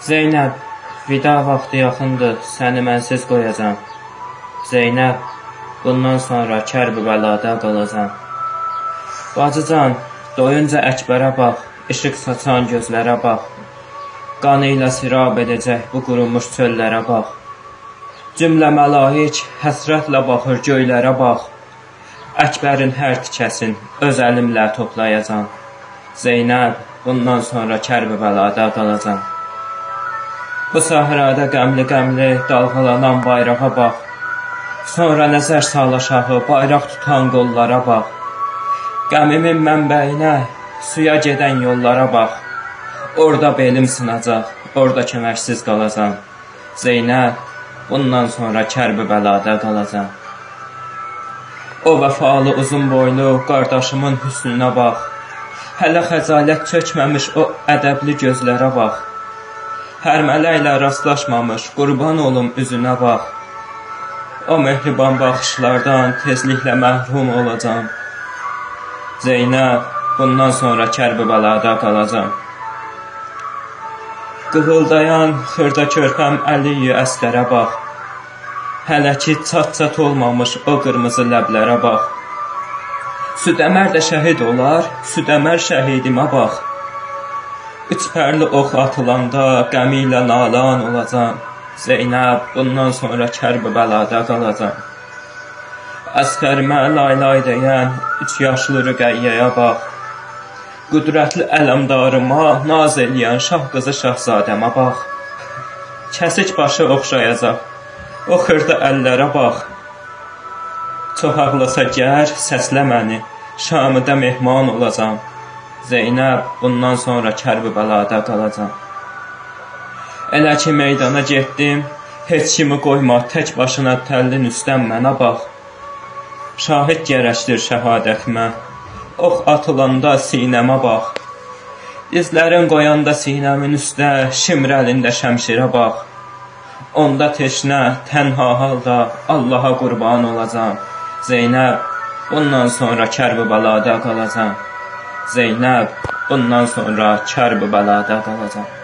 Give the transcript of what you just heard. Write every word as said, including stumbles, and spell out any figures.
Zeynəb, vida vaxtı yaxındır, səni mənsiz qoyacam. Zeynəb, bundan sonra Kərbəlada qalacam. Bacıcan, doyunca Əkbərə bax, işıq saçan gözlərə bax. Qanı ilə sirab edəcək bu qurumuş çöllərə bax. Cümlə məlaik həsrətlə baxır göylərə bax. Əkbərin hər tikəsin öz əlimlə toplayacam. Zeynəb, bundan sonra Kərbəlada qalacam. Bu səhrada qəmli-qəmli dalğalanan bayrağa bax. Sonra nəzər sal aşağı bayraq tutan qollara bax. Qəmimin mənbəyinə, suya gedən yollara bax. Orada belim sınacaq, orada köməksiz qalacam. Zeynəb, bundan sonra Kərbəlada qalacam. O vəfalı uzun boylu qardaşımın hüsnünə bax. Hələ xəcalət çökməmiş o ədəbli gözlərə bax. Hər mələklə rastlaşmamış qurban olum üzünə bax. O mehriban baxışlardan tezliklə məhrum olacam. Zeynəb, bundan sonra Kərbəlada qalacam. Qığıldayan xırda körpəm Əliyi Əsgərə bax. Hələ ki çat-çat olmamış o qırmızı ləblərə bax. Südəmər də şəhid olar, Südəmər şəhidimə bax. Üç pərli ox atılanda qəmi ilə nalan olacam. Zeynəb, bundan sonra Kərbəlada qalacam. Əsgərimə lay-lay deyən üç yaşlı Rüqəyyəyə bax. Qüdrətli ələmdarıma naz eləyən şah qızı şahzadəmə bax. Kəsik başı oxşayacaq, o xırda əllərə bax. Çox ağlasa gər, səslə məni, Şamıda mehman olacam. Zeynəb, bundan sonra Kərbəlada qalacam. Elə ki meydana getdim, heç kimi qoyma, tək başına təllin üstən mənə bax. Şahid gərəkdir şəhadətimə, ox atılanda sinəmə bax. İzlərin qoyanda sinəmin üstə, şimrəlində şəmşirə bax. Onda teşnə, tənha halda Allaha qurban olacam. Zeynəb, bundan sonra Kərbəlada qalacam. Zeynəb, bundan sonra Kərbəlada qalacam.